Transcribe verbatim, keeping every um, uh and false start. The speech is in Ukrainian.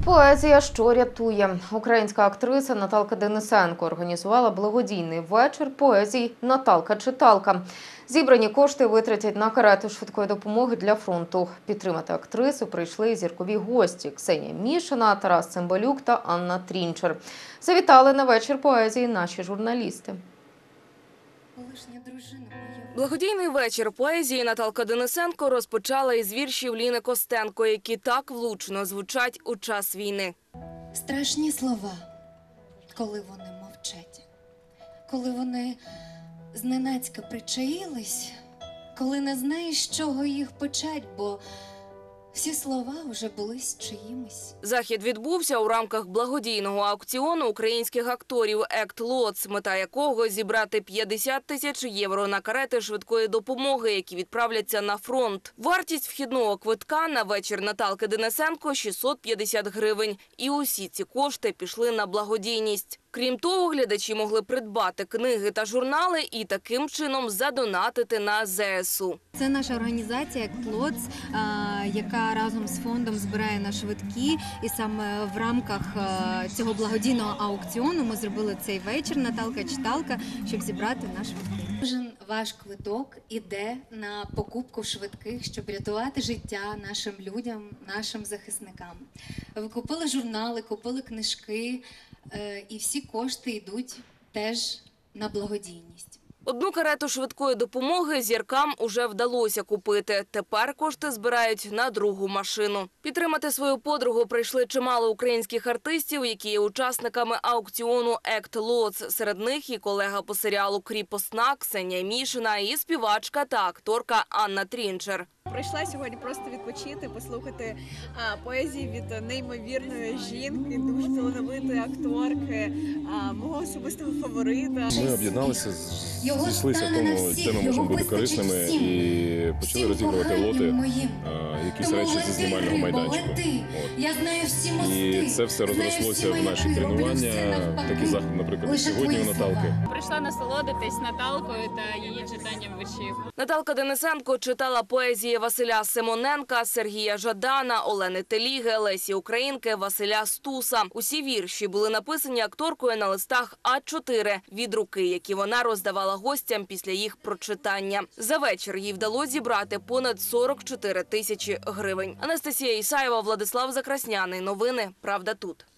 Поезія, що рятує. Українська актриса Наталка Денисенко організувала благодійний вечір поезії «Наталка-читалка». Зібрані кошти витратять на карети швидкої допомоги для фронту. Підтримати актрису прийшли зіркові гості – Ксенія Мішина, Тарас Цимбалюк та Анна Трінчер. Завітали на вечір поезії наші журналісти. Благодійний вечір поезії Наталка Денисенко розпочала із віршів Ліни Костенко, які так влучно звучать у час війни. Страшні слова, коли вони мовчать, коли вони зненацька причаїлись, коли не знаєш, з чого їх почать, бо всі слова вже були з чиїмось. Захід відбувся у рамках благодійного аукціону українських акторів «Ект Лоц», мета якого – зібрати п'ятдесят тисяч євро на карети швидкої допомоги, які відправляться на фронт. Вартість вхідного квитка на вечір Наталки Денисенко – шістсот п'ятдесят гривень. І усі ці кошти пішли на благодійність. Крім того, глядачі могли придбати книги та журнали і таким чином задонатити на зе ес у. Це наша організація «Ект Лоц», яка разом з фондом збирає на швидкі. І саме в рамках цього благодійного аукціону ми зробили цей вечір «Наталка-читалка», щоб зібрати на швидкі. Кожен ваш квиток іде на покупку швидких, щоб рятувати життя нашим людям, нашим захисникам. Ви купили журнали, купили книжки, і всі кошти йдуть теж на благодійність. Одну карету швидкої допомоги зіркам уже вдалося купити. Тепер кошти збирають на другу машину. Підтримати свою подругу прийшли чимало українських артистів, які є учасниками аукціону «Ект Лоц». Серед них і колега по серіалу «Кріпосна» Ксенія Мішина, і співачка та акторка Анна Трінчер. Прийшла сьогодні просто відпочити, послухати а, поезії від неймовірної жінки, дуже талановитої акторки, а, мого особистого фаворита. Ми об'єдналися, зійшлися в тому, де ми можемо бути корисними, і почали розігрувати лоти, а, якісь речі зі знімального майданчику. От. І це все розрослося в наші тренування. Такі заходи, наприклад, сьогодні у Наталки. Прийшла насолодитись Наталкою та її читанням віршів. Наталка Денисенко читала поезії Василя Симоненка, Сергія Жадана, Олени Теліги, Лесі Українки, Василя Стуса. Усі вірші були написані акторкою на листах а чотири від руки, які вона роздавала гостям після їх прочитання. За вечір їй вдалося зібрати понад сорок чотири тисячі гривень. Анастасія Ісаєва, Владислав Закрасняний. Новини «Правда тут».